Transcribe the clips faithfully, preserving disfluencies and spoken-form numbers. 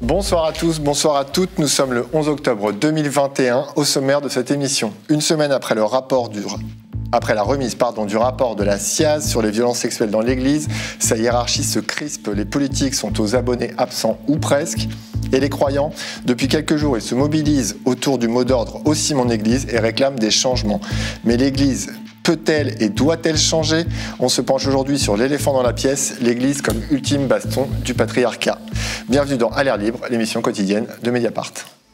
Bonsoir à tous, bonsoir à toutes. Nous sommes le onze octobre deux mille vingt et un, au sommaire de cette émission. Une semaine après le rapport du... Après la remise pardon, du rapport de la S I A Z sur les violences sexuelles dans l'Église, sa hiérarchie se crispe, les politiques sont aux abonnés absents ou presque, et les croyants, depuis quelques jours, ils se mobilisent autour du mot d'ordre « Aussi mon Église » et réclament des changements. Mais l'Église peut-elle et doit-elle changer? On se penche aujourd'hui sur l'éléphant dans la pièce, l'Église comme ultime baston du patriarcat. Bienvenue dans À l'air libre, l'émission quotidienne de Mediapart.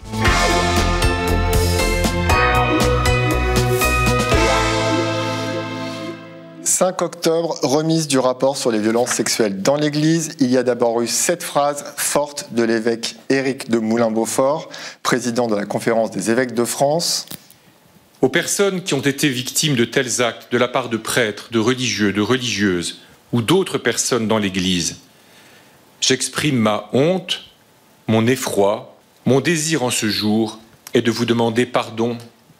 cinq octobre, remise du rapport sur les violences sexuelles dans l'Église. Il y a d'abord eu cette phrase forte de l'évêque Éric de Moulin-Beaufort, président de la Conférence des évêques de France. Aux personnes qui ont été victimes de tels actes de la part de prêtres, de religieux, de religieuses ou d'autres personnes dans l'Église, j'exprime ma honte, mon effroi, mon désir en ce jour est de vous demander pardon.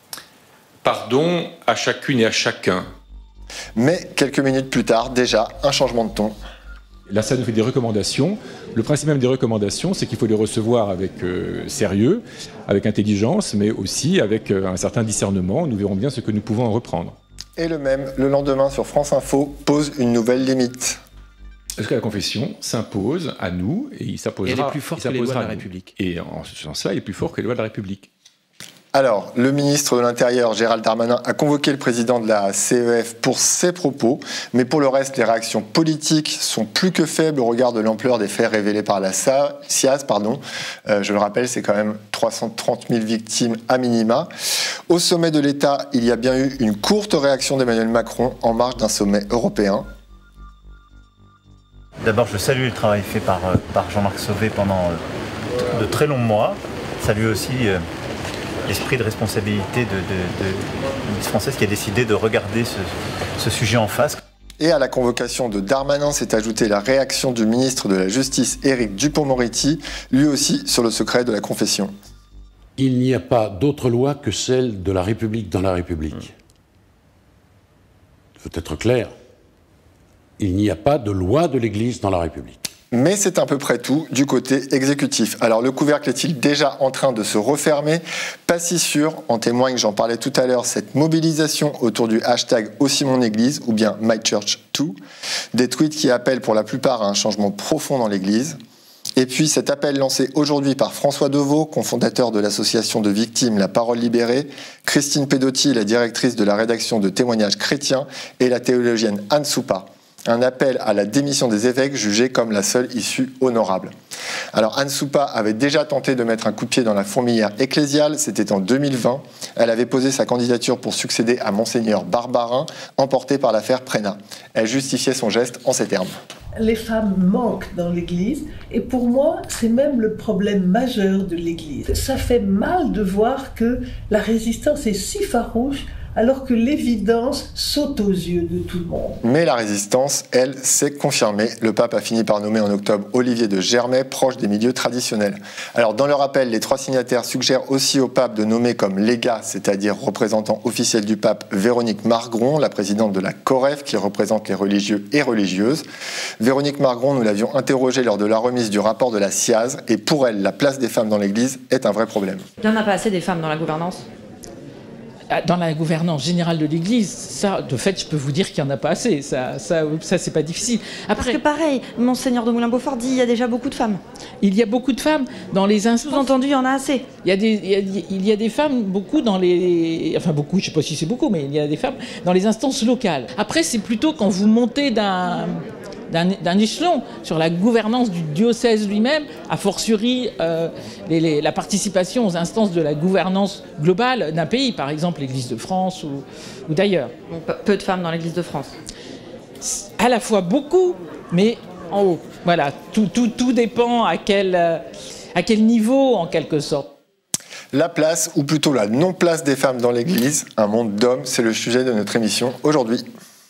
Pardon à chacune et à chacun. Mais quelques minutes plus tard, déjà, un changement de ton. Là, ça nous fait des recommandations. Le principe même des recommandations, c'est qu'il faut les recevoir avec euh, sérieux, avec intelligence, mais aussi avec euh, un certain discernement. Nous verrons bien ce que nous pouvons en reprendre. Et le même, le lendemain sur France Info, pose une nouvelle limite. Est-ce que la confession s'impose à nous et il s'imposera, et elle est plus forte que les lois de la République. Et en ce sens-là, il est plus fort que les lois de la République. Alors, le ministre de l'Intérieur, Gérald Darmanin, a convoqué le président de la C E F pour ses propos, mais pour le reste, les réactions politiques sont plus que faibles au regard de l'ampleur des faits révélés par la S I A Z. Pardon. Euh, je le rappelle, c'est quand même trois cent trente mille victimes à minima. Au sommet de l'État, il y a bien eu une courte réaction d'Emmanuel Macron en marge d'un sommet européen. D'abord, je salue le travail fait par, par Jean-Marc Sauvé pendant de très longs mois. Salue aussi euh, l'esprit de responsabilité de, de, de, de l'Église française qui a décidé de regarder ce, ce sujet en face. Et à la convocation de Darmanin s'est ajoutée la réaction du ministre de la Justice, Éric Dupond-Moretti, lui aussi sur le secret de la confession. Il n'y a pas d'autre loi que celle de la République dans la République. Il faut être clair. Il n'y a pas de loi de l'Église dans la République. Mais c'est à peu près tout du côté exécutif. Alors le couvercle est-il déjà en train de se refermer? Pas si sûr, en témoigne, j'en parlais tout à l'heure, cette mobilisation autour du hashtag Aussi mon Église ou bien My Church Too, des tweets qui appellent pour la plupart à un changement profond dans l'Église. Et puis cet appel lancé aujourd'hui par François Deveau, cofondateur de l'association de victimes La Parole Libérée, Christine Pedotti, la directrice de la rédaction de Témoignages chrétiens, et la théologienne Anne Soupa. Un appel à la démission des évêques jugés comme la seule issue honorable. Alors Anne Soupa avait déjà tenté de mettre un coup de pied dans la fourmilière ecclésiale, c'était en deux mille vingt. Elle avait posé sa candidature pour succéder à Monseigneur Barbarin, emporté par l'affaire Prénat. Elle justifiait son geste en ces termes. Les femmes manquent dans l'Église et pour moi, c'est même le problème majeur de l'Église. Ça fait mal de voir que la résistance est si farouche alors que l'évidence saute aux yeux de tout le monde. Mais la résistance, elle, s'est confirmée. Le pape a fini par nommer en octobre Olivier de Germay, proche des milieux traditionnels. Alors, dans leur appel, les trois signataires suggèrent aussi au pape de nommer comme légat, c'est-à-dire représentant officiel du pape, Véronique Margron, la présidente de la COREF, qui représente les religieux et religieuses. Véronique Margron, nous l'avions interrogée lors de la remise du rapport de la S I A Z, et pour elle, la place des femmes dans l'Église est un vrai problème. Il n'y en a pas assez des femmes dans la gouvernance ? Dans la gouvernance générale de l'Église, ça, de fait, je peux vous dire qu'il n'y en a pas assez. Ça, ça, ça c'est pas difficile. Après, Parce que pareil, Monseigneur de Moulin-Beaufort dit qu'il y a déjà beaucoup de femmes. Il y a beaucoup de femmes dans les instances. Sous-entendu, il y en a assez. Il y a des, il y a, il y a des femmes, beaucoup dans les... Enfin, beaucoup, je ne sais pas si c'est beaucoup, mais il y a des femmes dans les instances locales. Après, c'est plutôt quand vous montez d'un... d'un échelon sur la gouvernance du diocèse lui-même, a fortiori euh, les, les, la participation aux instances de la gouvernance globale d'un pays, par exemple l'Église de France ou, ou d'ailleurs. Peu de femmes dans l'Église de France. À la fois beaucoup, mais en haut. Voilà, tout, tout, tout dépend à quel, à quel niveau, en quelque sorte. La place, ou plutôt la non-place des femmes dans l'Église, un monde d'hommes, c'est le sujet de notre émission aujourd'hui.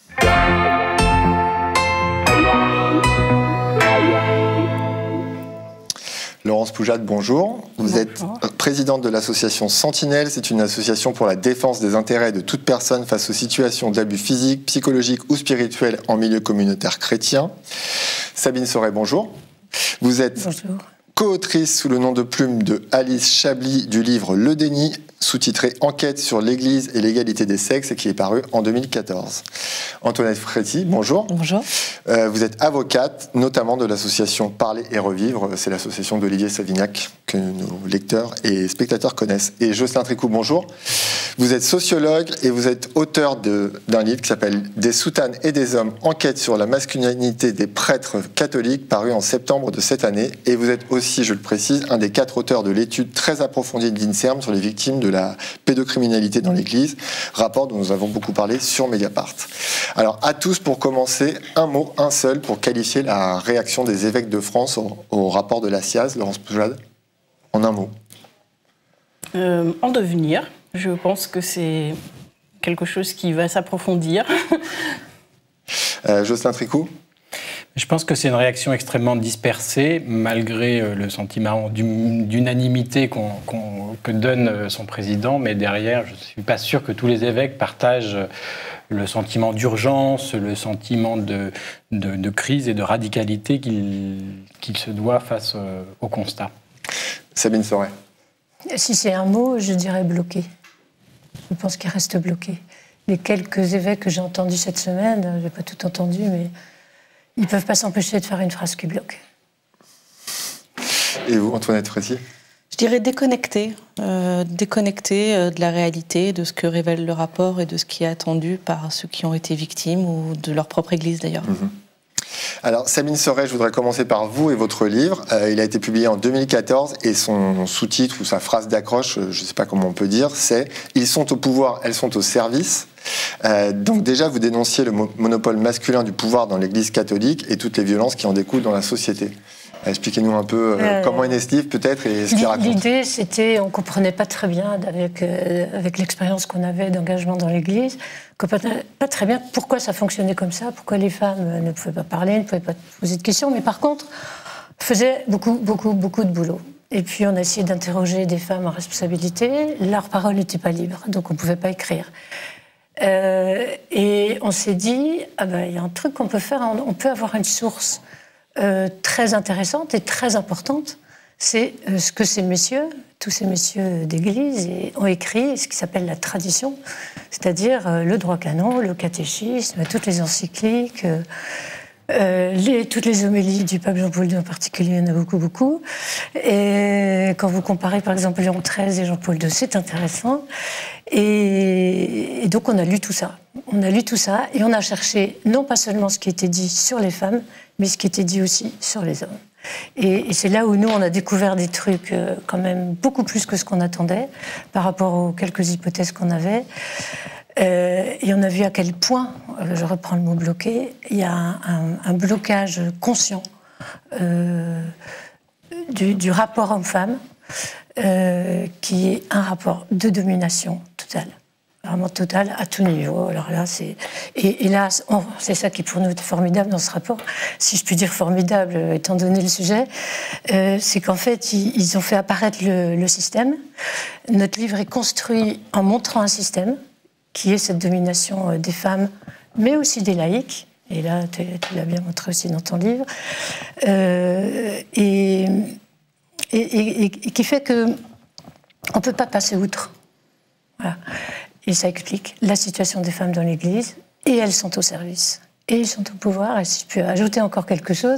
Laurence Poujade, bonjour. Vous bonjour. Êtes présidente de l'association Sentinelle. C'est une association pour la défense des intérêts de toute personne face aux situations d'abus physiques, psychologiques ou spirituels en milieu communautaire chrétien. Sabine Sauret, bonjour. Vous êtes bonjour. co-autrice sous le nom de plume de Alice Chablis du livre Le Déni, sous-titré Enquête sur l'Église et l'égalité des sexes, et qui est paru en deux mille quatorze. Antoinette Fréty, bonjour. Bonjour. Euh, vous êtes avocate, notamment de l'association Parler et Revivre. C'est l'association d'Olivier Savignac que nos lecteurs et spectateurs connaissent. Et Jocelyn Tricou, bonjour. Vous êtes sociologue et vous êtes auteur de, d'un livre qui s'appelle Des soutanes et des hommes, enquête sur la masculinité des prêtres catholiques, paru en septembre de cette année. Et vous êtes aussi, je le précise, un des quatre auteurs de l'étude très approfondie de l'INSERM sur les victimes de la pédocriminalité dans l'Église, rapport dont nous avons beaucoup parlé sur Mediapart. Alors, à tous, pour commencer, un mot, un seul, pour qualifier la réaction des évêques de France au, au rapport de la SIAZ, Laurence Poujade, en un mot. Euh, en devenir, je pense que c'est quelque chose qui va s'approfondir. euh, Jocelyn Tricou. Je pense que c'est une réaction extrêmement dispersée, malgré le sentiment d'unanimité qu'on, qu'on, que donne son président, mais derrière, je ne suis pas sûr que tous les évêques partagent le sentiment d'urgence, le sentiment de, de, de crise et de radicalité qu'il, qu'il se doit face au constat. Sabine Sorey. Si c'est un mot, je dirais bloqué. Je pense qu'il reste bloqué. Les quelques évêques que j'ai entendus cette semaine, je n'ai pas tout entendu, mais ils ne peuvent pas s'empêcher de faire une phrase qui bloque. Et vous, Antoinette Fréty ? Je dirais déconnecté, euh, déconnecté euh, de la réalité, de ce que révèle le rapport et de ce qui est attendu par ceux qui ont été victimes ou de leur propre Église d'ailleurs. Mmh. Alors, Sabine Sorey, je voudrais commencer par vous et votre livre. Euh, il a été publié en deux mille quatorze et son sous-titre ou sa phrase d'accroche, je ne sais pas comment on peut dire, c'est « Ils sont au pouvoir, elles sont au service ». Euh, donc déjà, vous dénonciez le mo- monopole masculin du pouvoir dans l'Église catholique et toutes les violences qui en découlent dans la société. Expliquez-nous un peu euh, euh, comment est né ce livre, peut-être, et ce qu'il raconte. L'idée, c'était, on ne comprenait pas très bien, avec, euh, avec l'expérience qu'on avait d'engagement dans l'Église, qu'on ne comprenait pas très bien pourquoi ça fonctionnait comme ça, pourquoi les femmes ne pouvaient pas parler, ne pouvaient pas poser de questions, mais par contre, faisaient beaucoup, beaucoup, beaucoup de boulot. Et puis, on a essayé d'interroger des femmes en responsabilité. Leur parole n'était pas libre, donc on ne pouvait pas écrire. Euh, et on s'est dit, ah ben, il y a un truc qu'on peut faire, on peut avoir une source Euh, très intéressante et très importante, c'est euh, ce que ces messieurs, tous ces messieurs d'Église, ont écrit, ce qui s'appelle la tradition, c'est-à-dire euh, le droit canon, le catéchisme, toutes les encycliques, euh, euh, les, toutes les homélies du pape Jean-Paul deux en particulier, il y en a beaucoup, beaucoup. Et quand vous comparez par exemple Léon treize et Jean-Paul deux, c'est intéressant. Et, et donc on a lu tout ça. On a lu tout ça et on a cherché non pas seulement ce qui était dit sur les femmes, mais ce qui était dit aussi sur les hommes. Et, et c'est là où nous, on a découvert des trucs euh, quand même beaucoup plus que ce qu'on attendait par rapport aux quelques hypothèses qu'on avait. Euh, et on a vu à quel point, euh, je reprends le mot bloqué, il y a un, un, un blocage conscient euh, du, du rapport homme-femme euh, qui est un rapport de domination totale. Vraiment total, à tout niveau. Alors là, c'est... Et, et là, on... c'est ça qui est pour nous formidable dans ce rapport, si je puis dire formidable, étant donné le sujet, euh, c'est qu'en fait, ils, ils ont fait apparaître le, le système. Notre livre est construit en montrant un système, qui est cette domination des femmes, mais aussi des laïcs. Et là, tu, tu l'as bien montré aussi dans ton livre. Euh, et, et, et, et qui fait qu'on ne peut pas passer outre. Voilà. Et ça explique la situation des femmes dans l'Église, et elles sont au service, et ils sont au pouvoir. Et si je peux ajouter encore quelque chose,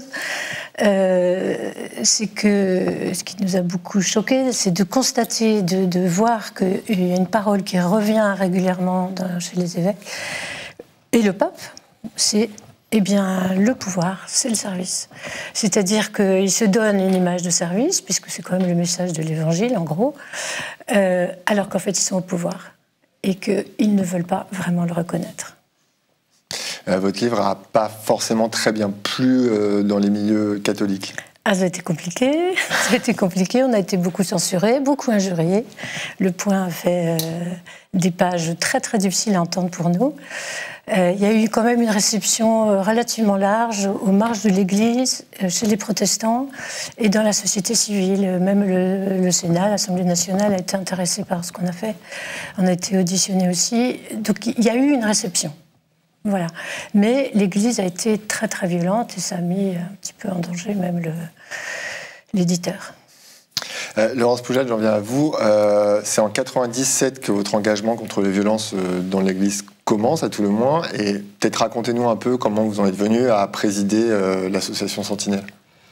euh, c'est que ce qui nous a beaucoup choqués, c'est de constater, de, de voir qu'il y a une parole qui revient régulièrement dans, chez les évêques, et le pape, c'est eh bien, le pouvoir, c'est le service. C'est-à-dire qu'ils se donnent une image de service, puisque c'est quand même le message de l'Évangile, en gros, euh, alors qu'en fait, ils sont au pouvoir et qu'ils ne veulent pas vraiment le reconnaître. Euh, votre livre n'a pas forcément très bien plu euh, dans les milieux catholiques. Ah, ça a été compliqué, ça a été compliqué, on a été beaucoup censurés, beaucoup injuriés. Le Point a fait euh, des pages très très difficiles à entendre pour nous. Euh, il y a eu quand même une réception euh, relativement large aux marges de l'Église, euh, chez les protestants et dans la société civile. Même le, le Sénat, l'Assemblée nationale a été intéressée par ce qu'on a fait. On a été auditionnés aussi. Donc il y a eu une réception. Voilà. Mais l'Église a été très très violente et ça a mis un petit peu en danger même le, l'éditeur. Euh, Laurence Poujade, j'en viens à vous. Euh, c'est en quatre-vingt-dix-sept que votre engagement contre les violences euh, dans l'Église commence, à tout le moins. Et peut-être racontez-nous un peu comment vous en êtes venu à présider euh, l'association Sentinelle.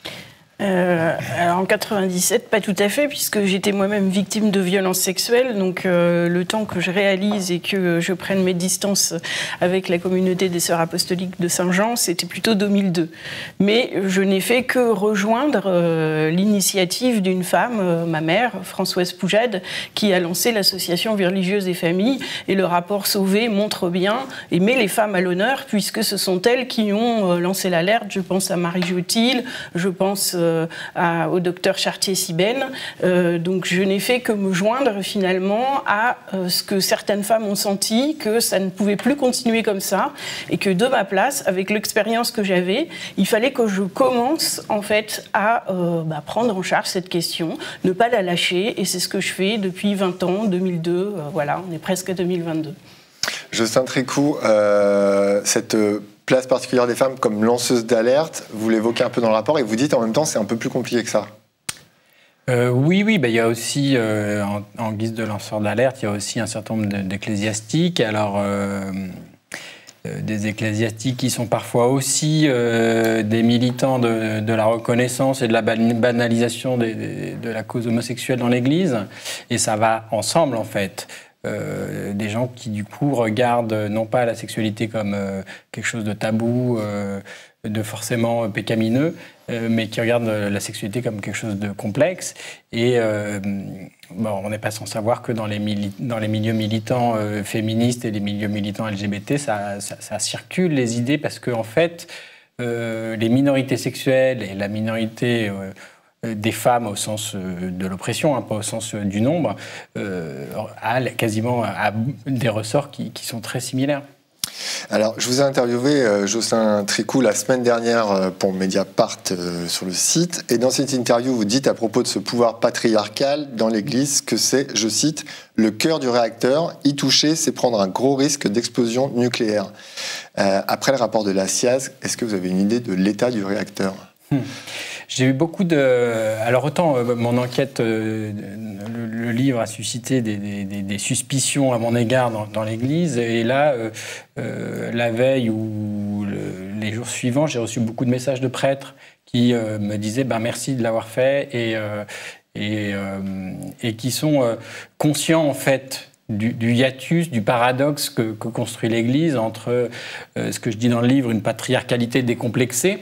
Euh, alors en quatre-vingt-dix-sept, pas tout à fait, puisque j'étais moi-même victime de violences sexuelles. Donc euh, le temps que je réalise et que je prenne mes distances avec la communauté des Sœurs apostoliques de Saint-Jean, c'était plutôt deux mille deux. Mais je n'ai fait que rejoindre euh, l'initiative d'une femme, euh, ma mère, Françoise Poujade, qui a lancé l'association Vie religieuse et famille. Et le rapport Sauvé montre bien et met les femmes à l'honneur, puisque ce sont elles qui ont euh, lancé l'alerte. Je pense à Marie Jotil, je pense... Euh, À, au docteur Chartier-Sibène. Euh, donc je n'ai fait que me joindre finalement à euh, ce que certaines femmes ont senti, que ça ne pouvait plus continuer comme ça, et que de ma place, avec l'expérience que j'avais, il fallait que je commence en fait à euh, bah, prendre en charge cette question, ne pas la lâcher, et c'est ce que je fais depuis vingt ans, deux mille deux, euh, voilà, on est presque à deux mille vingt-deux. Jocelyn Tricou, euh, cette place particulière des femmes comme lanceuse d'alerte, vous l'évoquez un peu dans le rapport et vous dites en même temps c'est un peu plus compliqué que ça. Euh, oui, oui, bah, il y a aussi, euh, en, en guise de lanceur d'alerte, il y a aussi un certain nombre d'ecclésiastiques. Alors, euh, euh, des ecclésiastiques qui sont parfois aussi euh, des militants de, de la reconnaissance et de la banalisation des, des, de la cause homosexuelle dans l'Église. Et ça va ensemble, en fait. Euh, des gens qui du coup regardent non pas la sexualité comme euh, quelque chose de tabou, euh, de forcément pécamineux, euh, mais qui regardent la sexualité comme quelque chose de complexe. Et euh, bon, on n'est pas sans savoir que dans les, dans les milieux militants euh, féministes et les milieux militants L G B T, ça, ça, ça circule les idées parce que en fait, euh, les minorités sexuelles et la minorité euh, des femmes au sens de l'oppression, hein, pas au sens du nombre, euh, a quasiment a des ressorts qui, qui sont très similaires. Alors, je vous ai interviewé, euh, Jocelyn Tricou, la semaine dernière euh, pour Mediapart euh, sur le site. Et dans cette interview, vous dites à propos de ce pouvoir patriarcal dans l'Église que c'est, je cite, « le cœur du réacteur. Y toucher, c'est prendre un gros risque d'explosion nucléaire. Euh, » Après le rapport de la C I A Z, est-ce que vous avez une idée de l'état du réacteur ? hmm. J'ai eu beaucoup de... Alors autant euh, mon enquête, euh, le, le livre a suscité des, des, des suspicions à mon égard dans, dans l'Église. Et là, euh, euh, la veille ou le, les jours suivants, j'ai reçu beaucoup de messages de prêtres qui euh, me disaient ben, « merci de l'avoir fait » et, euh, et, euh, et qui sont euh, conscients en fait Du, du hiatus, du paradoxe que, que construit l'Église entre euh, ce que je dis dans le livre, une patriarcalité décomplexée,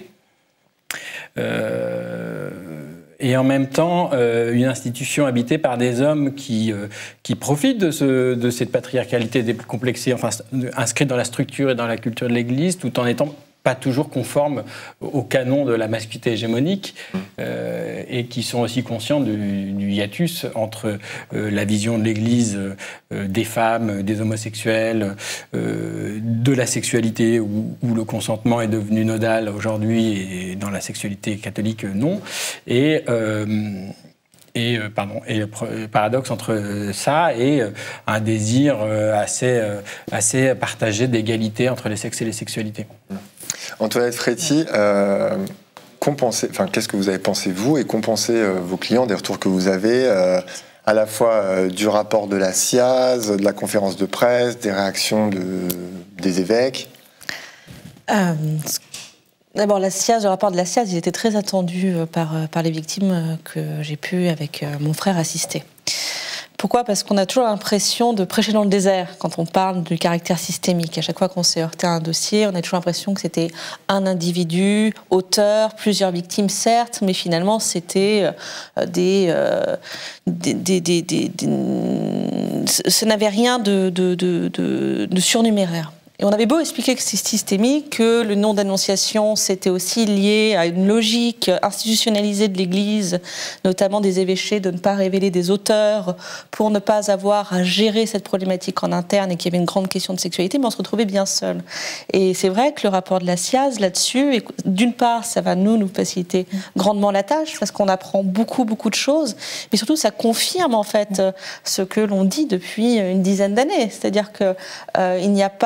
Euh, et en même temps euh, une institution habitée par des hommes qui, euh, qui profitent de, ce, de cette patriarcalité décomplexée, enfin inscrite dans la structure et dans la culture de l'Église, tout en étant pas toujours conformes au canon de la masculinité hégémonique, euh, et qui sont aussi conscients du, du hiatus entre euh, la vision de l'Église euh, des femmes, des homosexuels, euh, de la sexualité où, où le consentement est devenu nodal aujourd'hui et dans la sexualité catholique non, et euh, Et, euh, pardon, et le paradoxe entre ça et euh, un désir euh, assez, euh, assez partagé d'égalité entre les sexes et les sexualités. Antoinette Fréty, euh, enfin, qu'est-ce que vous avez pensé, vous, et qu'ont pensé euh, vos clients, des retours que vous avez, euh, à la fois euh, du rapport de la C I A Z, de la conférence de presse, des réactions de, des évêques euh, D'abord, la C I A Z, le rapport de la C I A Z, il était très attendu par, par les victimes que j'ai pu, avec mon frère, assister. Pourquoi ? Parce qu'on a toujours l'impression de prêcher dans le désert quand on parle du caractère systémique. À chaque fois qu'on s'est heurté à un dossier, on a toujours l'impression que c'était un individu, auteur, plusieurs victimes, certes, mais finalement, c'était des, euh, des, des, des, des, des... Ce n'avait rien de, de, de, de, de surnuméraire. Et on avait beau expliquer que c'est systémique, que le nom d'annonciation, c'était aussi lié à une logique institutionnalisée de l'Église, notamment des évêchés, de ne pas révéler des auteurs pour ne pas avoir à gérer cette problématique en interne et qu'il y avait une grande question de sexualité, mais on se retrouvait bien seul. Et c'est vrai que le rapport de la C I A Z là-dessus, d'une part, ça va nous, nous faciliter grandement la tâche, parce qu'on apprend beaucoup, beaucoup de choses, mais surtout, ça confirme en fait ce que l'on dit depuis une dizaine d'années. C'est-à-dire qu'il euh, n'y a pas... Euh,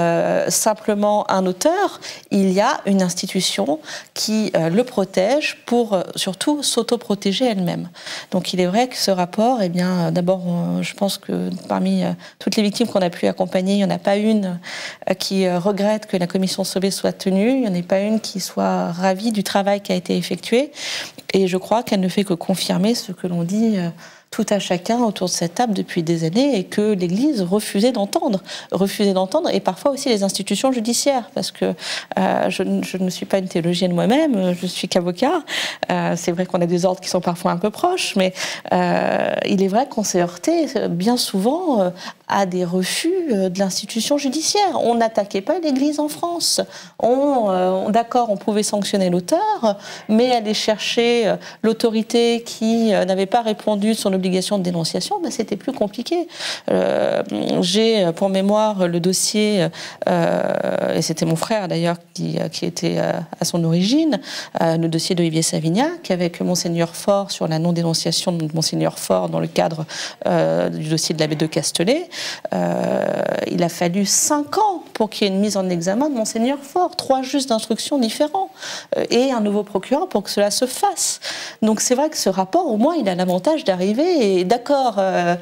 euh, simplement un auteur, il y a une institution qui euh, le protège pour euh, surtout s'auto-protéger elle-même. Donc il est vrai que ce rapport, eh bien, d'abord, euh, je pense que parmi euh, toutes les victimes qu'on a pu accompagner, il n'y en a pas une euh, qui euh, regrette que la commission Sauvé soit tenue, il n'y en a pas une qui soit ravie du travail qui a été effectué. Et je crois qu'elle ne fait que confirmer ce que l'on dit euh, tout à chacun autour de cette table depuis des années et que l'Église refusait d'entendre, refusait d'entendre et parfois aussi les institutions judiciaires parce que euh, je, je ne suis pas une théologienne moi-même, je suis qu'avocat. Euh, c'est vrai qu'on a des ordres qui sont parfois un peu proches, mais euh, il est vrai qu'on s'est heurté bien souvent euh, à des refus euh, de l'institution judiciaire. On n'attaquait pas l'Église en France. On, euh, d'accord, on pouvait sanctionner l'auteur, mais aller chercher euh, l'autorité qui euh, n'avait pas répondu de son obligation de dénonciation, ben c'était plus compliqué. Euh, j'ai pour mémoire le dossier, euh, et c'était mon frère d'ailleurs qui, qui était euh, à son origine, euh, le dossier d'Olivier Savignac avec Monseigneur Faure sur la non-dénonciation de Monseigneur Faure dans le cadre euh, du dossier de l'abbé de Castelet. Euh, il a fallu cinq ans pour qu'il y ait une mise en examen de Monseigneur Faure, trois juges d'instruction différents euh, et un nouveau procureur pour que cela se fasse. Donc c'est vrai que ce rapport, au moins, il a l'avantage d'arriver et d'accord, euh,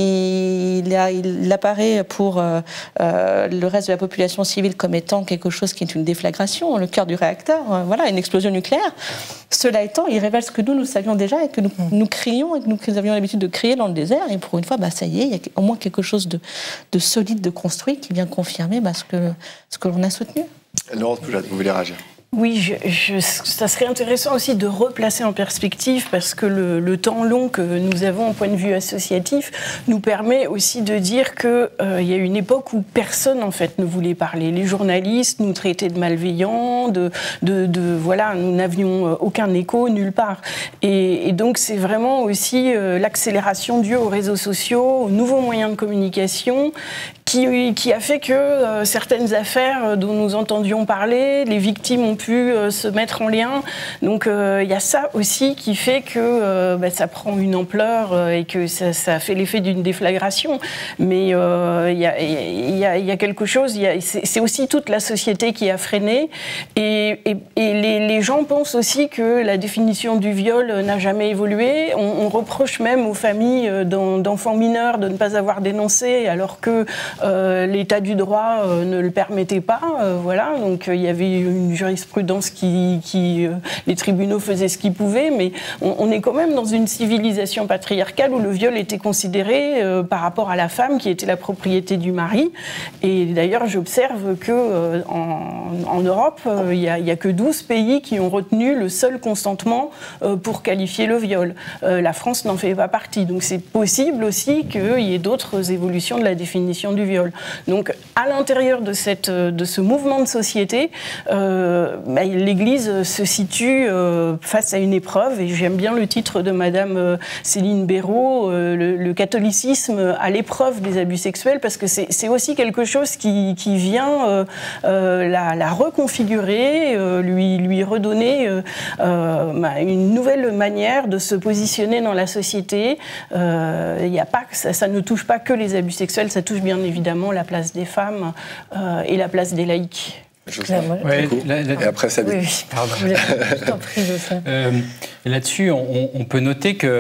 il, a, il apparaît pour euh, euh, le reste de la population civile comme étant quelque chose qui est une déflagration, le cœur du réacteur, euh, voilà, une explosion nucléaire. Cela étant, il révèle ce que nous, nous savions déjà et que nous, nous crions et que nous, que nous avions l'habitude de crier dans le désert. Et pour une fois, bah, ça y est, il y a au moins quelque chose de, de solide, de construit qui vient confirmer bah, ce que, ce que l'on a soutenu. Laurence Poujade, vous voulez réagir ? Oui, je, je, ça serait intéressant aussi de replacer en perspective parce que le, le temps long que nous avons au point de vue associatif nous permet aussi de dire qu'il euh, y a une époque où personne en fait ne voulait parler. Les journalistes nous traitaient de malveillants, de, de, de voilà, nous n'avions aucun écho nulle part. Et, et donc c'est vraiment aussi euh, l'accélération due aux réseaux sociaux, aux nouveaux moyens de communication. Qui, qui a fait que euh, certaines affaires dont nous entendions parler, les victimes ont pu euh, se mettre en lien. Donc il euh, y a ça aussi qui fait que euh, bah, ça prend une ampleur euh, et que ça, ça fait l'effet d'une déflagration. Mais il euh, y, y, a, y a quelque chose, c'est aussi toute la société qui a freiné. Et, et, et les, les gens pensent aussi que la définition du viol n'a jamais évolué. On, on reproche même aux familles d'enfants mineurs de ne pas avoir dénoncé alors que Euh, l'état du droit euh, ne le permettait pas, euh, voilà. Donc il euh, y avait une jurisprudence qui, qui euh, les tribunaux faisaient ce qu'ils pouvaient, mais on, on est quand même dans une civilisation patriarcale où le viol était considéré euh, par rapport à la femme qui était la propriété du mari. Et d'ailleurs, j'observe que euh, en, en Europe, il euh, y, y a que douze pays qui ont retenu le seul consentement euh, pour qualifier le viol. Euh, la France n'en fait pas partie, donc c'est possible aussi qu'il y ait d'autres évolutions de la définition du viol. Donc, à l'intérieur de, cette, de ce mouvement de société, euh, bah, l'Église se situe euh, face à une épreuve, et j'aime bien le titre de Madame euh, Céline Béraud, euh, le, le catholicisme à l'épreuve des abus sexuels, parce que c'est aussi quelque chose qui, qui vient euh, euh, la, la reconfigurer, euh, lui, lui redonner euh, euh, bah, une nouvelle manière de se positionner dans la société. Euh, y a pas, ça, ça ne touche pas que les abus sexuels, ça touche bien évidemment évidemment la place des femmes euh, et la place des laïcs. Ouais, la, la, et après ça. Oui, oui. Pardon. Je t'en prie, euh, Là-dessus, on, on peut noter que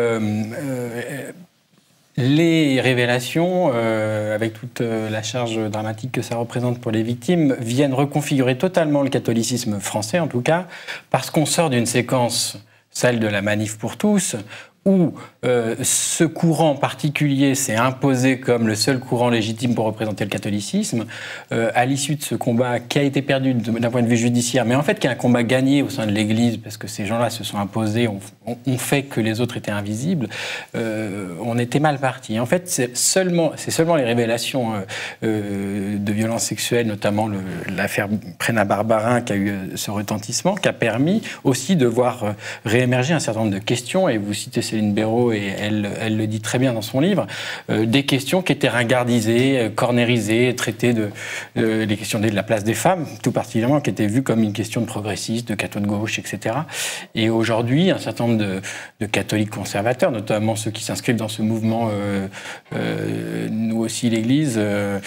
euh, les révélations, euh, avec toute la charge dramatique que ça représente pour les victimes, viennent reconfigurer totalement le catholicisme français, en tout cas, parce qu'on sort d'une séquence, celle de la manif pour tous, où euh, ce courant particulier s'est imposé comme le seul courant légitime pour représenter le catholicisme, euh, à l'issue de ce combat qui a été perdu d'un point de vue judiciaire, mais en fait qui est un combat gagné au sein de l'Église, parce que ces gens-là se sont imposés, ont, ont fait que les autres étaient invisibles, euh, on était mal parti. En fait, c'est seulement, c'est seulement les révélations euh, euh, de violences sexuelles, notamment l'affaire Prena Barbarin, qui a eu ce retentissement, qui a permis aussi de voir euh, réémerger un certain nombre de questions, et vous citez Céline Béraud, et elle, elle le dit très bien dans son livre, euh, des questions qui étaient ringardisées, euh, cornérisées, traitées de, de les questions de la place des femmes, tout particulièrement, qui étaient vues comme une question de progressistes, de cathos de gauche, et cetera. Et aujourd'hui, un certain nombre de, de catholiques conservateurs, notamment ceux qui s'inscrivent dans ce mouvement, euh, euh, nous aussi l'Église, euh,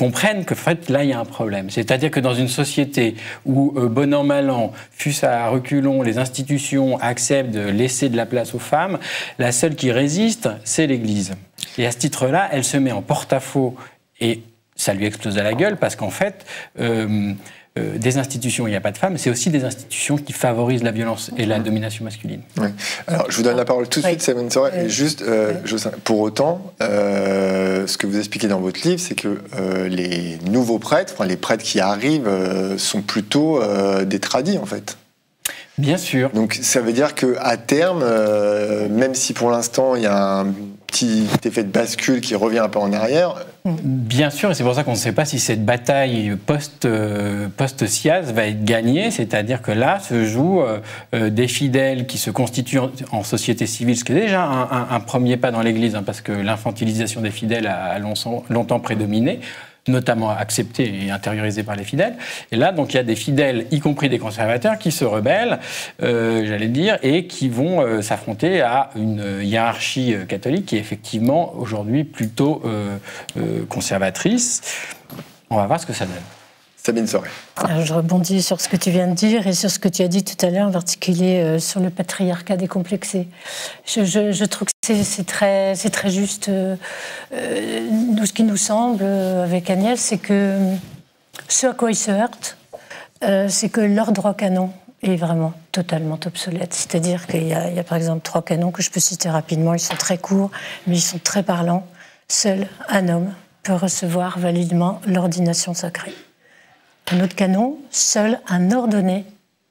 comprennent que en fait, là, il y a un problème. C'est-à-dire que dans une société où, euh, bon an, mal an, fût-ce à reculons, les institutions acceptent de laisser de la place aux femmes, la seule qui résiste, c'est l'Église. Et à ce titre-là, elle se met en porte-à-faux et ça lui explose à la gueule parce qu'en fait, euh, euh, des institutions où il n'y a pas de femmes, c'est aussi des institutions qui favorisent la violence et la domination masculine. Oui. Alors, je vous donne la parole tout de suite, Sabine Soret. Et juste, euh, je, pour autant, euh, ce que vous expliquez dans votre livre, c'est que euh, les nouveaux prêtres, enfin, les prêtres qui arrivent, euh, sont plutôt euh, des tradis, en fait. Bien sûr. Donc ça veut dire qu'à terme, euh, même si pour l'instant il y a un petit effet de bascule qui revient un peu en arrière... Bien sûr, et c'est pour ça qu'on ne sait pas si cette bataille post, euh, post-Siaz va être gagnée, c'est-à-dire que là se jouent euh, des fidèles qui se constituent en, en société civile, ce qui est déjà un, un, un premier pas dans l'Église, hein, parce que l'infantilisation des fidèles a longtemps, longtemps prédominé, notamment accepté et intériorisé par les fidèles. Et là, donc, il y a des fidèles, y compris des conservateurs, qui se rebellent, euh, j'allais dire, et qui vont euh, s'affronter à une hiérarchie euh, catholique qui est effectivement aujourd'hui plutôt euh, euh, conservatrice. On va voir ce que ça donne. Sabine Soret. Alors, je rebondis sur ce que tu viens de dire et sur ce que tu as dit tout à l'heure, en particulier euh, sur le patriarcat décomplexé. Je, je, je trouve que c'est, c'est, très, c'est très juste. Euh, euh, nous, ce qui nous semble, euh, avec Agnès, c'est que ce à quoi ils se heurtent, euh, c'est que leur droit canon est vraiment totalement obsolète. C'est-à-dire qu'il y a, il y a par exemple trois canons que je peux citer rapidement. Ils sont très courts, mais ils sont très parlants. Seul un homme peut recevoir validement l'ordination sacrée. Un autre canon, seul un ordonné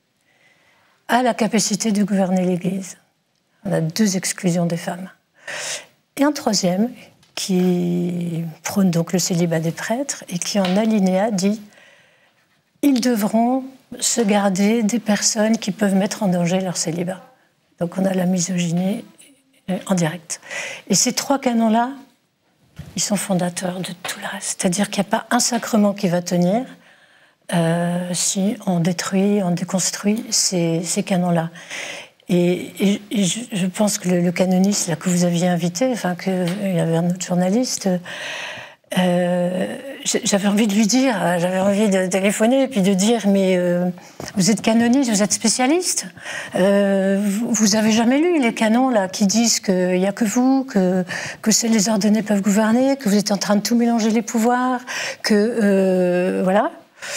a la capacité de gouverner l'Église. On a deux exclusions des femmes. Et un troisième, qui prône donc le célibat des prêtres, et qui en alinéa dit « ils devront se garder des personnes qui peuvent mettre en danger leur célibat ». Donc on a la misogynie en direct. Et ces trois canons-là, ils sont fondateurs de tout le reste. C'est-à-dire qu'il n'y a pas un sacrement qui va tenir Euh, si on détruit, on déconstruit ces, ces canons-là. Et, et, et je, je pense que le, le canoniste là, que vous aviez invité, enfin, que, il y avait un autre journaliste, euh, j'avais envie de lui dire, j'avais envie de téléphoner et puis de dire, mais euh, vous êtes canoniste, vous êtes spécialiste, euh, vous, vous avez jamais lu les canons là, qui disent qu'il n'y a que vous, que, que seuls les ordonnés peuvent gouverner, que vous êtes en train de tout mélanger les pouvoirs, que... Euh, voilà.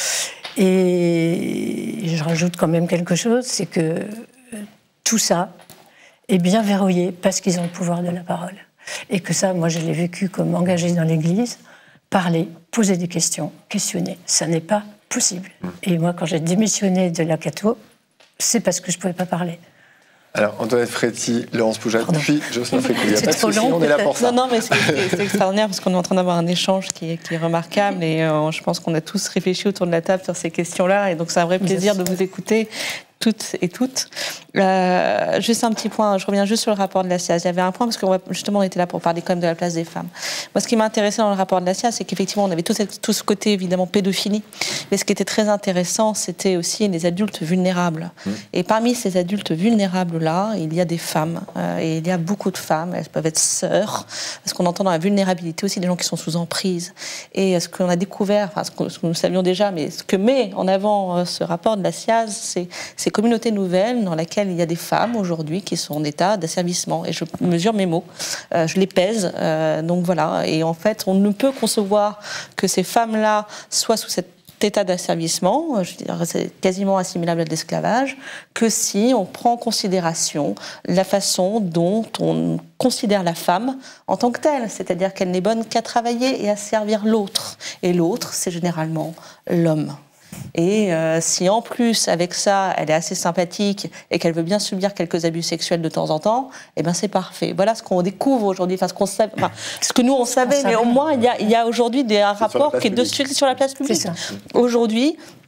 Et je rajoute quand même quelque chose, c'est que tout ça est bien verrouillé parce qu'ils ont le pouvoir de la parole. Et que ça, moi, je l'ai vécu comme engagé dans l'Église. Parler, poser des questions, questionner, ça n'est pas possible. Et moi, quand j'ai démissionné de la Catho, c'est parce que je ne pouvais pas parler. Alors, Antoinette Fréty, Laurence Poujade, puis Jocelyn Frécou. Il n'y a pas de souci, long, on est là pour ça. Non, non, mais c'est, c'est extraordinaire parce qu'on est en train d'avoir un échange qui est, qui est remarquable et euh, je pense qu'on a tous réfléchi autour de la table sur ces questions-là et donc c'est un vrai plaisir de vous écouter toutes et toutes. Euh, juste un petit point, je reviens juste sur le rapport de la SIAZ. Il y avait un point, parce que justement on était là pour parler quand même de la place des femmes. Moi ce qui m'a intéressé dans le rapport de la SIAZ, c'est qu'effectivement on avait tout, cette, tout ce côté évidemment pédophilie, mais ce qui était très intéressant, c'était aussi les adultes vulnérables. Mmh. Et parmi ces adultes vulnérables-là, il y a des femmes, euh, et il y a beaucoup de femmes, elles peuvent être sœurs, parce qu'on entend dans la vulnérabilité aussi des gens qui sont sous emprise. Et ce qu'on a découvert, enfin ce que, ce que nous savions déjà, mais ce que met en avant euh, ce rapport de la SIAZ, c'est ces communautés nouvelles dans laquelle il y a des femmes aujourd'hui qui sont en état d'asservissement. Et je mesure mes mots, euh, je les pèse. Euh, donc voilà. Et en fait, on ne peut concevoir que ces femmes-là soient sous cet état d'asservissement, je veux dire, c'est quasiment assimilable à de l'esclavage, que si on prend en considération la façon dont on considère la femme en tant que telle, c'est-à-dire qu'elle n'est bonne qu'à travailler et à servir l'autre. Et l'autre, c'est généralement l'homme. Et euh, si en plus, avec ça, elle est assez sympathique et qu'elle veut bien subir quelques abus sexuels de temps en temps, eh ben c'est parfait. Voilà ce qu'on découvre aujourd'hui, enfin ce, qu'on savait, enfin, ce que nous on savait, on mais au moins il y a, il y a aujourd'hui des, un rapport qui est dessus sur la place publique. Aujourd'hui,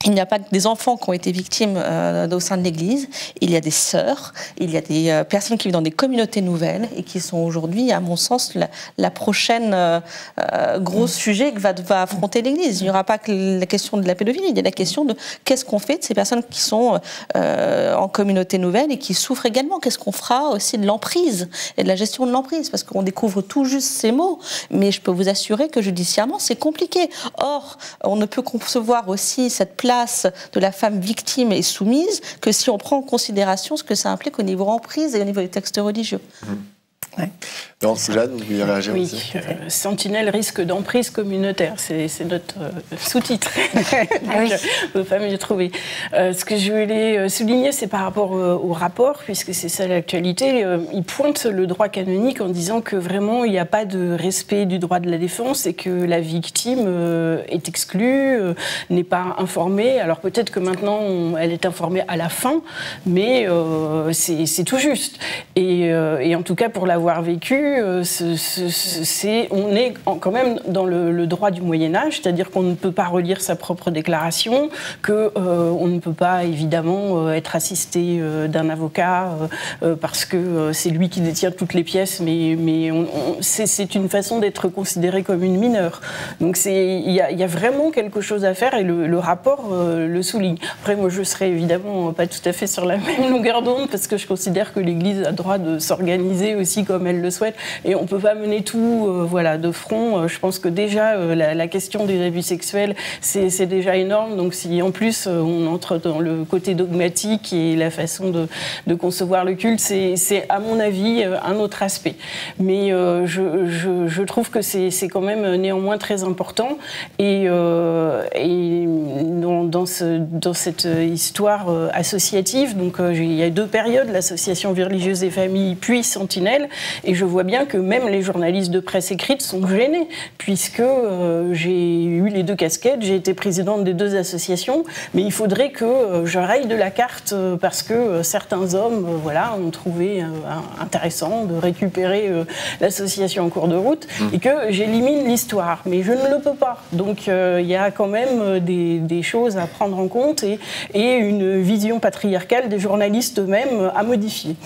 il n'y a pas que des enfants qui ont été victimes euh, au sein de l'Église, il y a des sœurs, il y a des euh, personnes qui vivent dans des communautés nouvelles et qui sont aujourd'hui, à mon sens, la, la prochaine euh, euh, gros sujet que va, va affronter l'Église. Il n'y aura pas que la question de la pédophilie, il y a la question de qu'est-ce qu'on fait de ces personnes qui sont euh, en communauté nouvelle et qui souffrent également. Qu'est-ce qu'on fera aussi de l'emprise et de la gestion de l'emprise, parce qu'on découvre tout juste ces mots, mais je peux vous assurer que judiciairement, c'est compliqué. Or, on ne peut concevoir aussi cette place de la femme victime et soumise que si on prend en considération ce que ça implique au niveau emprise et au niveau des textes religieux. Mmh. Ouais. Donc, Jeanne, vous vouliez réagir oui, aussi euh, Sentinelle risque d'emprise communautaire, c'est notre euh, sous-titre. Ah oui. On ne peut pas mieux trouver. Euh, ce que je voulais souligner, c'est par rapport euh, au rapport, puisque c'est ça l'actualité. Euh, il pointe le droit canonique en disant que vraiment il n'y a pas de respect du droit de la défense et que la victime euh, est exclue, euh, n'est pas informée. Alors peut-être que maintenant on, elle est informée à la fin, mais euh, c'est tout juste. Et, euh, et en tout cas pour l'avoir vécu, Ce, ce, ce, on est quand même dans le, le droit du Moyen-Âge, c'est-à-dire qu'on ne peut pas relire sa propre déclaration, qu'on euh, ne peut pas évidemment être assisté euh, d'un avocat euh, parce que euh, c'est lui qui détient toutes les pièces, mais, mais c'est une façon d'être considéré comme une mineure. Donc il y, y a vraiment quelque chose à faire et le, le rapport euh, le souligne. Après, moi, je serais évidemment pas tout à fait sur la même longueur d'onde parce que je considère que l'Église a le droit de s'organiser aussi comme elle le souhaite. Et on ne peut pas mener tout euh, voilà, de front. Euh, je pense que déjà, euh, la, la question des abus sexuels, c'est déjà énorme. Donc si en plus, euh, on entre dans le côté dogmatique et la façon de, de concevoir le culte, c'est à mon avis euh, un autre aspect. Mais euh, je, je, je trouve que c'est quand même néanmoins très important. Et, euh, et dans, dans, ce, dans cette histoire euh, associative, donc, euh, il y a deux périodes, l'association Vie religieuse et famille, puis Sentinelle. Et je vois bien que même les journalistes de presse écrite sont gênés, puisque euh, j'ai eu les deux casquettes, j'ai été présidente des deux associations, mais il faudrait que euh, je raye de la carte euh, parce que euh, certains hommes euh, voilà, ont trouvé euh, intéressant de récupérer euh, l'association en cours de route, mmh. et que j'élimine l'histoire. Mais je ne le peux pas. Donc euh, il y a quand même des, des choses à prendre en compte et, et une vision patriarcale des journalistes eux-mêmes à modifier.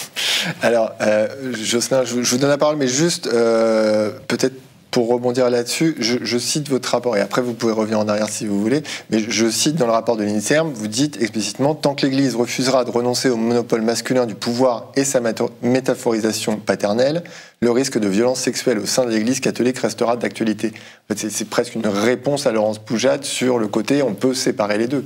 Alors, euh, Jocelyn, je, je vous donne la parole, mais juste, euh, peut-être pour rebondir là-dessus, je, je cite votre rapport, et après vous pouvez revenir en arrière si vous voulez, mais je, je cite dans le rapport de l'INSERM, vous dites explicitement « Tant que l'Église refusera de renoncer au monopole masculin du pouvoir et sa métaphorisation paternelle, le risque de violence sexuelle au sein de l'Église catholique restera d'actualité. » En fait, c'est presque une réponse à Laurence Poujade sur le côté « on peut séparer les deux ».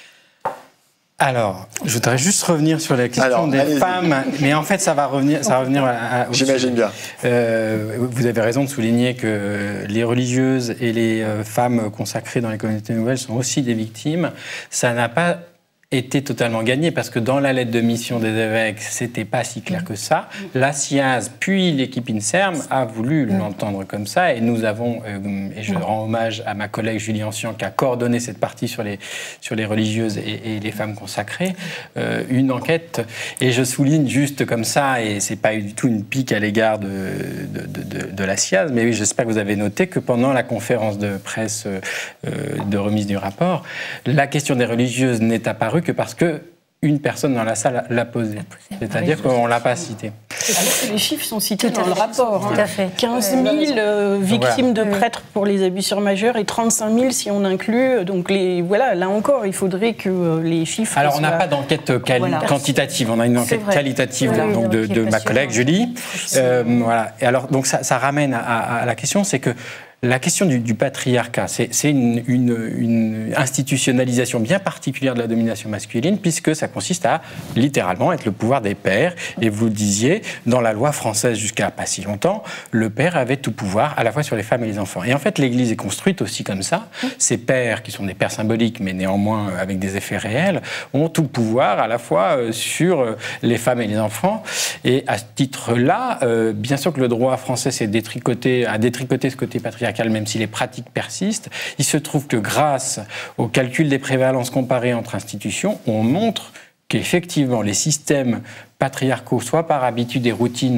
Alors, je voudrais juste revenir sur la question Alors, des femmes, mais en fait, ça va revenir, ça va revenir à... à J'imagine bien. Euh, vous avez raison de souligner que les religieuses et les femmes consacrées dans les communautés nouvelles sont aussi des victimes. Ça n'a pas était totalement gagné, parce que dans la lettre de mission des évêques, c'était pas si clair que ça. La C I A S, puis l'équipe INSERM, a voulu l'entendre comme ça, et nous avons, euh, et je rends hommage à ma collègue Julie Ancien, qui a coordonné cette partie sur les, sur les religieuses et, et les femmes consacrées, euh, une enquête, et je souligne juste comme ça, et c'est pas du tout une pique à l'égard de, de, de, de, de la C I A S, mais oui, j'espère que vous avez noté que pendant la conférence de presse euh, de remise du rapport, la question des religieuses n'est apparue que parce que une personne dans la salle l'a posée. C'est-à-dire qu'on ne l'a pas cité. Les chiffres sont cités dans le rapport. Tout à fait. quinze mille euh, victimes voilà. de prêtres pour les abus sur majeurs et trente-cinq mille si on inclut. Donc les, voilà, là encore, il faudrait que euh, les chiffres... Alors on n'a pas d'enquête voilà. quantitative, on a une enquête qualitative voilà. donc, de, de ma collègue Julie. Euh, voilà. Et alors, donc ça, ça ramène à, à la question, c'est que la question du, du patriarcat, c'est une, une, une institutionnalisation bien particulière de la domination masculine, puisque ça consiste à littéralement être le pouvoir des pères. Et vous le disiez, dans la loi française jusqu'à pas si longtemps, le père avait tout pouvoir à la fois sur les femmes et les enfants. Et en fait, l'Église est construite aussi comme ça. Ces pères, qui sont des pères symboliques, mais néanmoins avec des effets réels, ont tout pouvoir à la fois sur les femmes et les enfants. Et à ce titre-là, euh, bien sûr que le droit français s'est détricoté, a détricoté ce côté patriarcal, même si les pratiques persistent. Il se trouve que grâce au calcul des prévalences comparées entre institutions, on montre qu'effectivement les systèmes patriarcaux, soit par habitude et routine,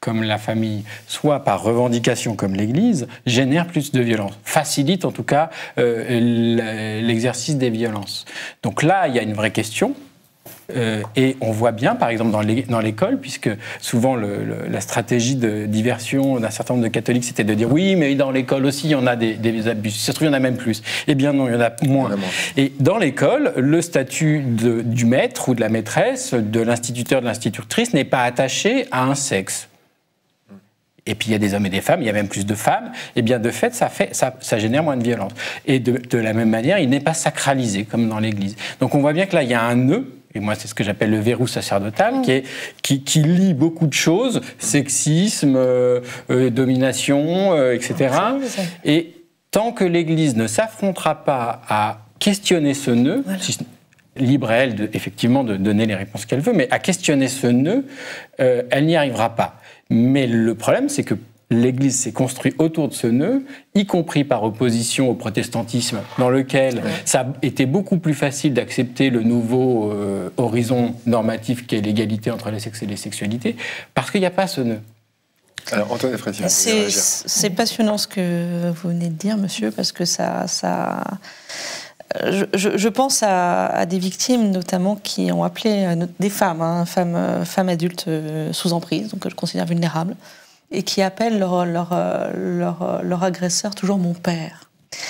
comme la famille, soit par revendication comme l'Église, génère plus de violence, facilite en tout cas euh, l'exercice des violences. Donc là, il y a une vraie question. Euh, et on voit bien, par exemple, dans l'école, puisque souvent le, le, la stratégie de diversion d'un certain nombre de catholiques, c'était de dire oui, mais dans l'école aussi, il y en a des, des abus. Si ça se trouve, il y en a même plus. Eh bien non, il y en a moins. Vraiment. Et dans l'école, le statut de, du maître ou de la maîtresse, de l'instituteur, de l'institutrice, n'est pas attaché à un sexe. Et puis il y a des hommes et des femmes, il y a même plus de femmes, et bien de fait, ça, fait, ça, ça génère moins de violence. Et de, de la même manière, il n'est pas sacralisé, comme dans l'Église. Donc on voit bien que là, il y a un nœud, et moi c'est ce que j'appelle le verrou sacerdotal, qui, est, qui, qui lie beaucoup de choses, sexisme, euh, euh, domination, euh, et cetera. Et tant que l'Église ne s'affrontera pas à questionner ce nœud, voilà. si, libre à elle, de, effectivement, de donner les réponses qu'elle veut, mais à questionner ce nœud, euh, elle n'y arrivera pas. Mais le problème, c'est que l'Église s'est construite autour de ce nœud, y compris par opposition au protestantisme, dans lequel ouais. ça était beaucoup plus facile d'accepter le nouveau euh, horizon normatif qu'est l'égalité entre les sexes et les sexualités, parce qu'il n'y a pas ce nœud. Alors, Antoine Frétien, c'est, c'est passionnant ce que vous venez de dire, monsieur, parce que ça... ça... Je, je, je pense à, à des victimes, notamment, qui ont appelé des femmes, hein, femmes, femmes adultes sous emprise, donc que je considère vulnérables, et qui appellent leur, leur, leur, leur agresseur toujours mon père.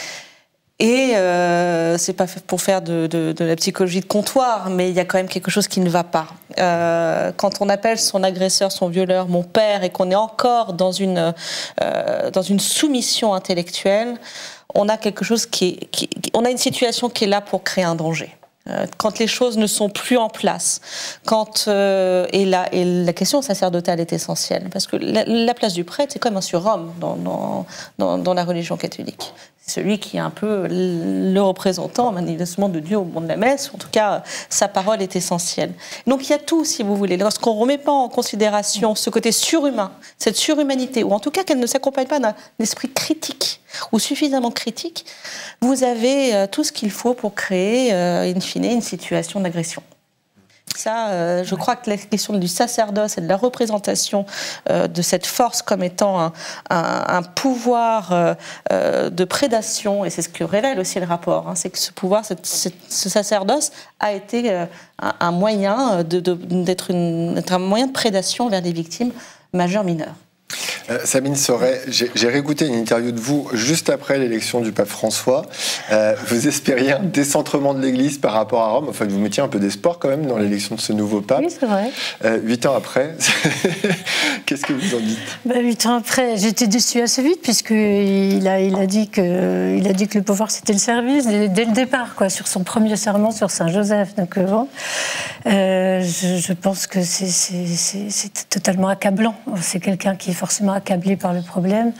Et euh, c'est pas pour faire de, de, de la psychologie de comptoir, mais il y a quand même quelque chose qui ne va pas. Euh, quand on appelle son agresseur, son violeur, mon père, et qu'on est encore dans une, euh, dans une soumission intellectuelle, on a quelque chose qui, est, qui on a une situation qui est là pour créer un danger. Euh, quand les choses ne sont plus en place, quand euh, et la et la question sacerdotale est essentielle, parce que la, la place du prêtre c'est comme un surhomme dans dans, dans dans la religion catholique. C'est celui qui est un peu le représentant manifestement de Dieu au moment de la messe. En tout cas, sa parole est essentielle. Donc il y a tout, si vous voulez. Lorsqu'on ne remet pas en considération ce côté surhumain, cette surhumanité, ou en tout cas qu'elle ne s'accompagne pas d'un esprit critique ou suffisamment critique, vous avez tout ce qu'il faut pour créer, in fine, une situation d'agression. Ça, euh, je crois que la question du sacerdoce et de la représentation euh, de cette force comme étant un, un, un pouvoir euh, euh, de prédation, et c'est ce que révèle aussi le rapport, hein, c'est que ce pouvoir, cette, cette, ce sacerdoce a été euh, un, un moyen de, de, d'être, une, d'être un moyen de prédation vers des victimes majeures, mineures. Euh, Sabine Sorey, j'ai, j'ai réécouté une interview de vous juste après l'élection du pape François. Euh, vous espériez un décentrement de l'Église par rapport à Rome. Enfin, vous mettiez un peu d'espoir quand même dans l'élection de ce nouveau pape. Oui, c'est vrai. Euh, huit ans après, qu'est-ce que vous en dites ? bah, Huit ans après, j'étais déçue assez vite puisqu'il a, il a, dit que, il a dit que le pouvoir c'était le service dès, dès le départ, quoi, sur son premier serment sur Saint-Joseph. Donc bon, euh, je, je pense que c'est, c'est, c'est, c'est totalement accablant. C'est quelqu'un qui est forcément accablé par le problème,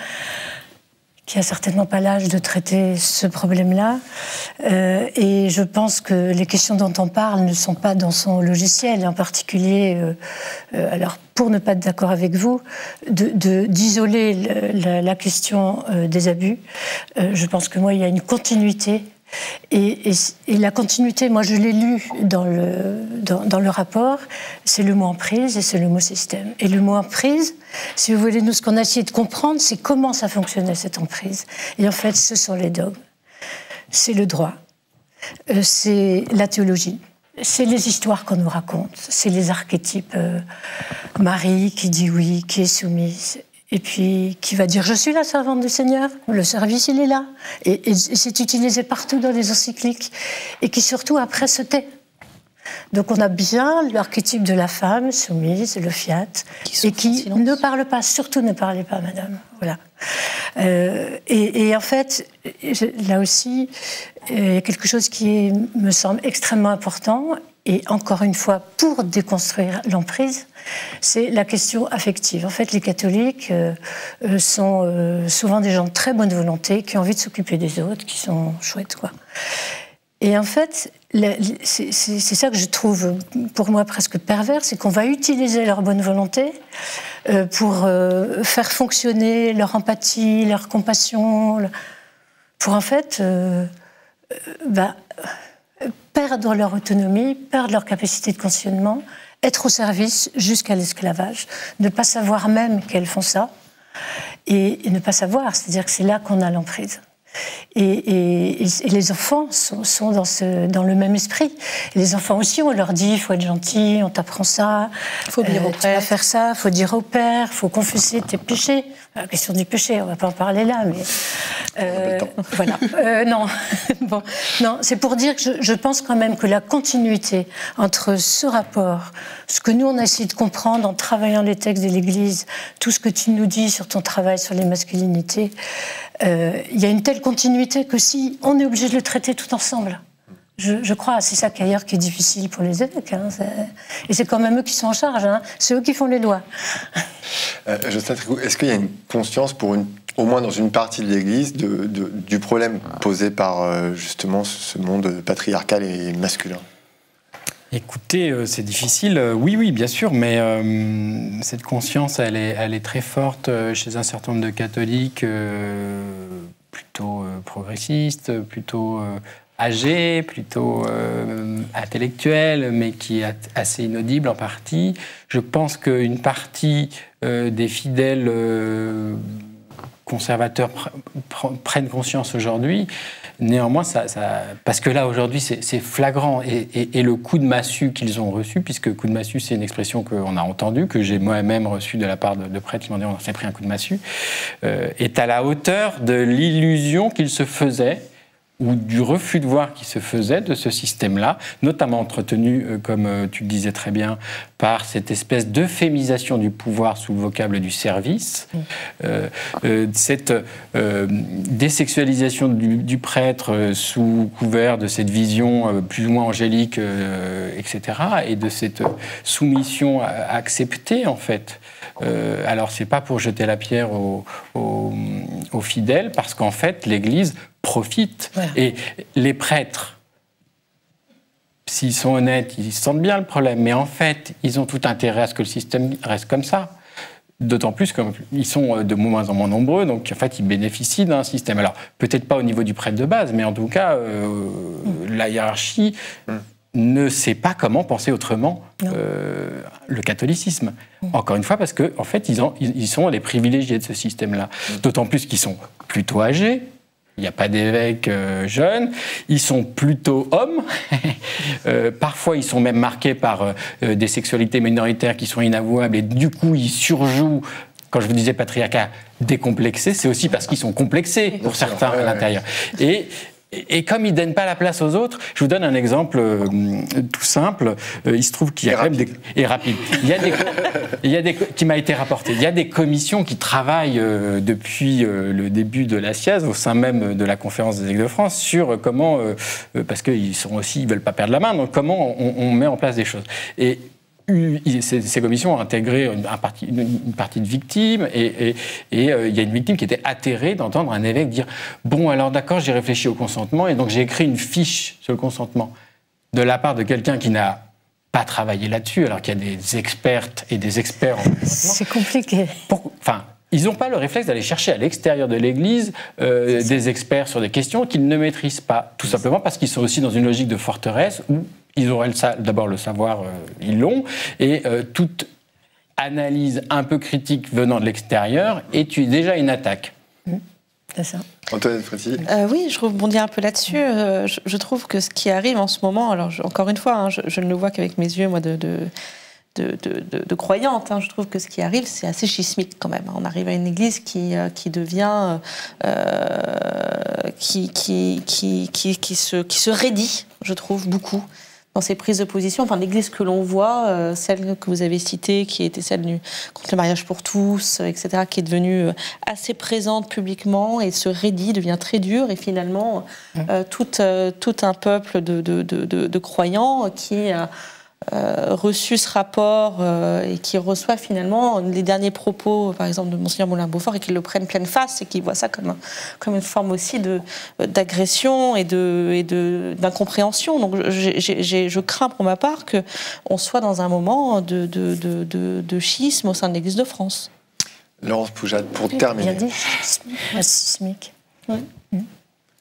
qui n'a certainement pas l'âge de traiter ce problème-là. Euh, et je pense que les questions dont on parle ne sont pas dans son logiciel, en particulier, euh, euh, alors pour ne pas être d'accord avec vous, de, de, d'isoler le, la, la question euh, des abus. Euh, je pense que moi, il y a une continuité. Et, et, et la continuité, moi je l'ai lu dans le, dans, dans le rapport, c'est le mot emprise et c'est le mot système. Et le mot emprise, si vous voulez, nous ce qu'on a essayé de comprendre, c'est comment ça fonctionnait cette emprise. Et en fait, ce sont les dogmes, c'est le droit, euh, c'est la théologie, c'est les histoires qu'on nous raconte, c'est les archétypes. Euh, Marie qui dit oui, qui est soumise. Et puis, qui va dire « Je suis la servante du Seigneur », le service, il est là. Et, et, et c'est utilisé partout dans les encycliques. Et qui, surtout, après, se tait. Donc, on a bien l'archétype de la femme soumise, le fiat, qui et qui ne parle pas, surtout ne parlez pas, madame. Voilà. Euh, et, et en fait, là aussi, il y a quelque chose qui est, me semble extrêmement important. Et encore une fois, pour déconstruire l'emprise, c'est la question affective. En fait, les catholiques euh, sont euh, souvent des gens de très bonne volonté, qui ont envie de s'occuper des autres, qui sont chouettes, quoi. Et en fait, la, c'est, c'est, c'est ça que je trouve, pour moi, presque pervers, c'est qu'on va utiliser leur bonne volonté euh, pour euh, faire fonctionner leur empathie, leur compassion, pour en fait... Euh, bah, perdre leur autonomie, perdre leur capacité de questionnement, être au service jusqu'à l'esclavage, ne pas savoir même qu'elles font ça, et, et ne pas savoir, c'est-à-dire que c'est là qu'on a l'emprise. Et, et, et les enfants sont, sont dans, ce, dans le même esprit. Et les enfants aussi, on leur dit, il faut être gentil, on t'apprend ça, faut dire euh, au tu père. vas faire ça, il faut dire au père, il faut confesser tes péchés. La question du péché, on ne va pas en parler là, mais... Euh, voilà. Euh, non, bon. non c'est pour dire que je, je pense quand même que la continuité entre ce rapport, ce que nous on a essayé de comprendre en travaillant les textes de l'Église, tout ce que tu nous dis sur ton travail sur les masculinités, euh, il y a une telle continuité que si on est obligé de le traiter tout ensemble. Je, je crois, c'est ça qu'ailleurs qui est difficile pour les évêques. Hein, et c'est quand même eux qui sont en charge, hein, c'est eux qui font les lois. Euh, Jocelyn Tricot, est-ce qu'il y a une conscience, pour une, au moins dans une partie de l'Église, de, de, du problème posé par euh, justement ce monde patriarcal et masculin ? Écoutez, euh, c'est difficile, euh, oui, oui, bien sûr, mais euh, cette conscience, elle est, elle est très forte euh, chez un certain nombre de catholiques euh, plutôt euh, progressistes, plutôt... Euh, âgé, plutôt euh, intellectuel, mais qui est assez inaudible en partie. Je pense qu'une partie euh, des fidèles euh, conservateurs pr pr prennent conscience aujourd'hui. Néanmoins, ça, ça, parce que là, aujourd'hui, c'est flagrant. Et, et, et le coup de massue qu'ils ont reçu, puisque coup de massue, c'est une expression qu'on a entendue, que j'ai moi-même reçue de la part de, de prêtres qui m'ont dit on s'est pris un coup de massue, euh, est à la hauteur de l'illusion qu'ils se faisaient ou du refus de voir qui se faisait de ce système-là, notamment entretenu, euh, comme euh, tu le disais très bien, par cette espèce d'euphémisation du pouvoir sous le vocable du service, mmh. euh, euh, cette euh, désexualisation du, du prêtre euh, sous couvert de cette vision euh, plus ou moins angélique, euh, et cetera, et de cette soumission acceptée, en fait. Euh, alors, c'est pas pour jeter la pierre aux, aux, aux fidèles, parce qu'en fait, l'Église profite. Voilà. Et les prêtres, s'ils sont honnêtes, ils sentent bien le problème, mais en fait, ils ont tout intérêt à ce que le système reste comme ça. D'autant plus qu'ils sont de moins en moins nombreux, donc en fait, ils bénéficient d'un système. Alors, peut-être pas au niveau du prêtre de base, mais en tout cas, euh, mmh. la hiérarchie mmh. ne sait pas comment penser autrement euh, le catholicisme. Mmh. Encore une fois, parce qu'en en fait, ils, ont, ils sont les privilégiés de ce système-là. Mmh. D'autant plus qu'ils sont plutôt âgés. Il n'y a pas d'évêques euh, jeunes, ils sont plutôt hommes, euh, parfois ils sont même marqués par euh, des sexualités minoritaires qui sont inavouables et du coup ils surjouent, quand je vous disais patriarcat décomplexé, c'est aussi parce qu'ils sont complexés pour certains à l'intérieur. Et Et comme ils ne donnent pas la place aux autres, je vous donne un exemple euh, tout simple. Euh, il se trouve qu'il y a quand même des... Et rapide. Il y a des... il y a des... qui m'a été rapporté. Il y a des commissions qui travaillent euh, depuis euh, le début de la SIAZ, au sein même de la conférence des évêques de France, sur comment, euh, parce qu'ils sont aussi, ils veulent pas perdre la main, donc comment on, on met en place des choses. Et ces commissions ont intégré une partie, une partie de victimes et, et, et euh, il y a une victime qui était atterrée d'entendre un évêque dire « Bon, alors d'accord, j'ai réfléchi au consentement et donc j'ai écrit une fiche sur le consentement » de la part de quelqu'un qui n'a pas travaillé là-dessus, alors qu'il y a des expertes et des experts en consentement. C'est compliqué. Pour, enfin, ils n'ont pas le réflexe d'aller chercher à l'extérieur de l'Église euh, des experts sur des questions qu'ils ne maîtrisent pas, tout simplement parce qu'ils sont aussi dans une logique de forteresse où ils auraient d'abord le savoir, euh, ils l'ont, et euh, toute analyse un peu critique venant de l'extérieur est déjà une attaque. Mmh, c'est ça. Antoine Fréty. Euh, oui, je rebondis un peu là-dessus. Euh, je, je trouve que ce qui arrive en ce moment, alors je, encore une fois, hein, je, je ne le vois qu'avec mes yeux, moi, de, de, de, de, de, de croyante. Hein, je trouve que ce qui arrive, c'est assez schismique quand même. On arrive à une église qui, euh, qui devient, euh, qui, qui, qui, qui, qui, se, qui se raidit, je trouve, beaucoup. Dans ces prises de position, enfin l'église que l'on voit, euh, celle que vous avez citée, qui était celle du, contre le mariage pour tous, et cetera, qui est devenue assez présente publiquement et se raidit, devient très dure, et finalement, euh, tout, euh, tout un peuple de, de, de, de, de croyants qui a euh, reçu ce rapport euh, et qui reçoit finalement les derniers propos, par exemple, de Monseigneur Moulin-Beaufort, et qui le prennent pleine face et qui voient ça comme, un, comme une forme aussi d'agression et d'incompréhension. Donc j'ai, j'ai, je crains pour ma part qu'on soit dans un moment de, de, de, de, de schisme au sein de l'Église de France. Laurence Poujade, pour terminer. Bien dit, sismique. Oui. Mmh.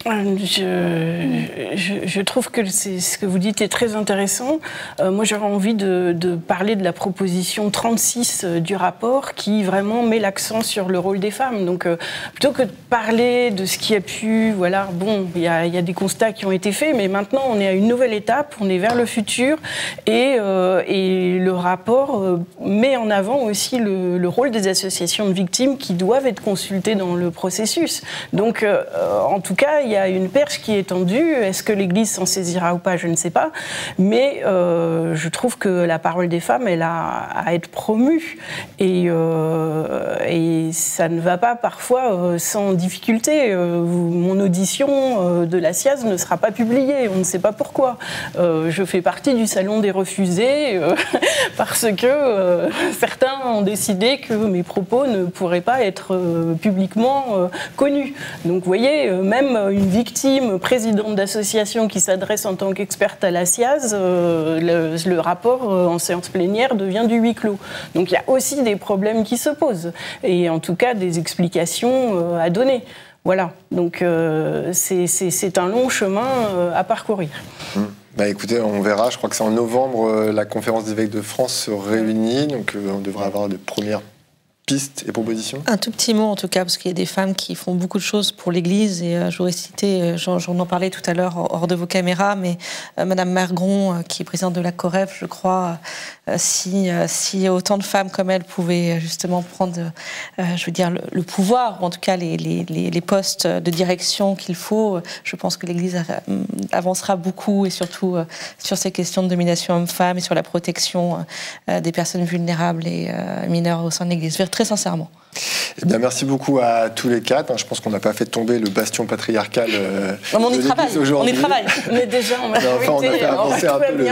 Je, je, je trouve que c'est, ce que vous dites est très intéressant. Euh, moi, j'aurais envie de, de parler de la proposition trente-six du rapport qui vraiment met l'accent sur le rôle des femmes. Donc, euh, plutôt que de parler de ce qui a pu, voilà, bon, il y a, y a des constats qui ont été faits, mais maintenant, on est à une nouvelle étape, on est vers le futur, et, euh, et le rapport euh, met en avant aussi le, le rôle des associations de victimes qui doivent être consultées dans le processus. Donc, euh, en tout cas, il y a une perche qui est tendue. Est-ce que l'Église s'en saisira ou pas? Je ne sais pas. Mais euh, je trouve que la parole des femmes, elle a à être promue. Et, euh, et ça ne va pas parfois euh, sans difficulté. Euh, mon audition euh, de la C I A S ne sera pas publiée. On ne sait pas pourquoi. Euh, je fais partie du salon des refusés euh, parce que euh, certains ont décidé que mes propos ne pourraient pas être euh, publiquement euh, connus. Donc, vous voyez, euh, même une victime, présidente d'association qui s'adresse en tant qu'experte à la C I A S, euh, le, le rapport euh, en séance plénière devient du huis clos. Donc il y a aussi des problèmes qui se posent, et en tout cas des explications euh, à donner. Voilà, donc euh, c'est, c'est, c'est un long chemin euh, à parcourir. Mmh. Bah écoutez, on verra, je crois que c'est en novembre, euh, la conférence des évêques de France se réunit, donc euh, on devrait avoir de premières pistes et propositions. Un tout petit mot en tout cas, parce qu'il y a des femmes qui font beaucoup de choses pour l'Église, et euh, j'aurais cité, euh, j'en, j'en en parlais tout à l'heure hors de vos caméras, mais euh, Madame Mergron, euh, qui est présidente de la COREF, je crois, euh, si, euh, si autant de femmes comme elle pouvaient justement prendre, euh, je veux dire, le, le pouvoir, ou en tout cas les, les, les postes de direction qu'il faut, je pense que l'Église avancera beaucoup, et surtout euh, sur ces questions de domination homme-femme et sur la protection euh, des personnes vulnérables et euh, mineures au sein de l'Église. Très sincèrement. Eh bien, merci beaucoup à tous les quatre. Je pense qu'on n'a pas fait tomber le bastion patriarcal euh, non, de l'Église aujourd'hui. On y travaille. On est déjà en majorité. Enfin, on a fait avancer un peu le,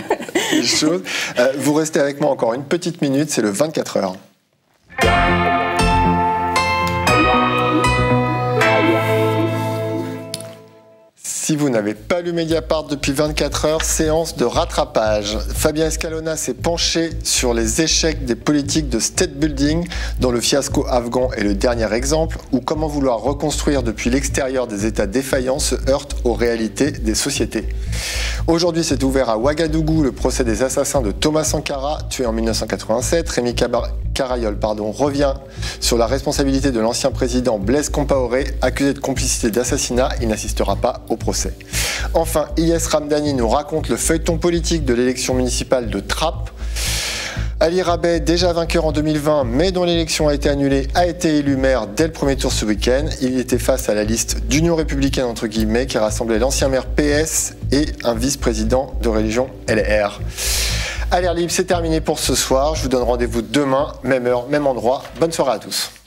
les choses. Euh, vous restez avec moi encore une petite minute, c'est le vingt-quatre heures. Si vous n'avez pas lu Mediapart depuis vingt-quatre heures, séance de rattrapage. Fabien Escalona s'est penché sur les échecs des politiques de state building, dont le fiasco afghan est le dernier exemple, ou comment vouloir reconstruire depuis l'extérieur des États défaillants se heurte aux réalités des sociétés. Aujourd'hui, s'est ouvert à Ouagadougou le procès des assassins de Thomas Sankara, tué en mille neuf cent quatre-vingt-sept. Rémi Carayol pardon, revient sur la responsabilité de l'ancien président Blaise Compaoré, accusé de complicité d'assassinat. Il n'assistera pas au procès. Enfin, Ilyes Ramdani nous raconte le feuilleton politique de l'élection municipale de Trappes. Ali Rabeh, déjà vainqueur en deux mille vingt, mais dont l'élection a été annulée, a été élu maire dès le premier tour ce week-end. Il était face à la liste d'Union républicaine, entre guillemets, qui rassemblait l'ancien maire P S et un vice-président de religion L R. À l'air libre, c'est terminé pour ce soir. Je vous donne rendez-vous demain, même heure, même endroit. Bonne soirée à tous.